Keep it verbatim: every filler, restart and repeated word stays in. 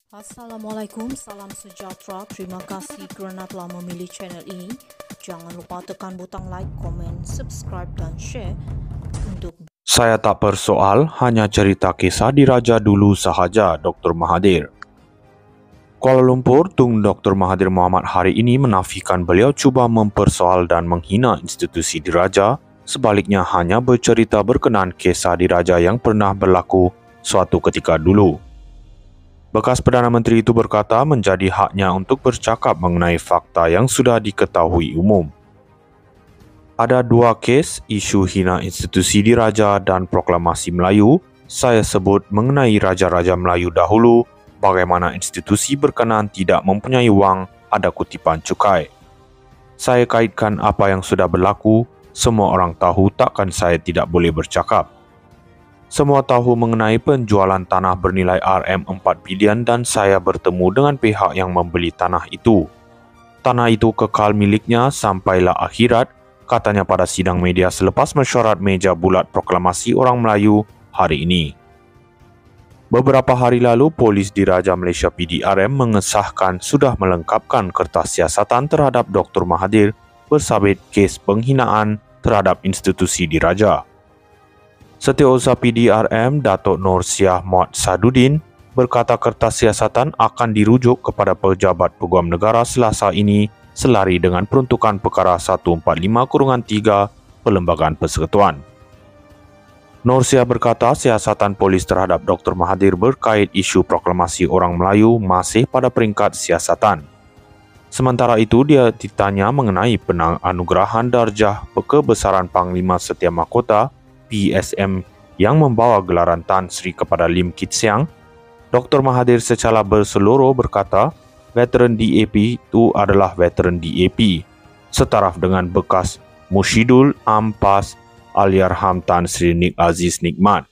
Assalamualaikum, salam sejahtera. Terima kasih kerana telah memilih channel ini. Jangan lupa tekan butang like, komen, subscribe dan share untuk... Saya tak persoal, hanya cerita kisah diraja dulu sahaja, Doktor Mahathir. Kuala Lumpur, Tun Doktor Mahathir Mohamad hari ini menafikan beliau cuba mempersoal dan menghina institusi diraja, sebaliknya hanya bercerita berkenaan kisah diraja yang pernah berlaku suatu ketika dulu. Bekas Perdana Menteri itu berkata menjadi haknya untuk bercakap mengenai fakta yang sudah diketahui umum. Ada dua kes, isu hina institusi diraja dan proklamasi Melayu. Saya sebut mengenai Raja-Raja Melayu dahulu, bagaimana institusi berkenaan tidak mempunyai wang, ada kutipan cukai. Saya kaitkan apa yang sudah berlaku, semua orang tahu takkan saya tidak boleh bercakap. Semua tahu mengenai penjualan tanah bernilai R M empat bilion dan saya bertemu dengan pihak yang membeli tanah itu. Tanah itu kekal miliknya sampailah akhirat, katanya pada sidang media selepas mesyuarat meja bulat proklamasi orang Melayu hari ini. Beberapa hari lalu, Polis Diraja Malaysia P D R M mengesahkan sudah melengkapkan kertas siasatan terhadap Doktor Mahathir bersabit kes penghinaan terhadap institusi diraja. Setiausaha P D R M Datuk Nur Syah Muhammad Sadudin berkata kertas siasatan akan dirujuk kepada pejabat peguam negara Selasa ini selari dengan peruntukan perkara seratus empat puluh lima tiga Perlembagaan Persekutuan. Nur Syah berkata siasatan polis terhadap Doktor Mahathir berkait isu proklamasi orang Melayu masih pada peringkat siasatan. Sementara itu, dia ditanya mengenai penganugerahan darjah kebesaran Panglima Setia Mahkota P S M yang membawa gelaran Tan Sri kepada Lim Kit Siang. Doktor Mahathir secara berseluruh berkata, veteran D A P itu adalah veteran D A P, setaraf dengan bekas Mushidul Ampas Aliarham Tan Sri Nik Aziz Nikmat.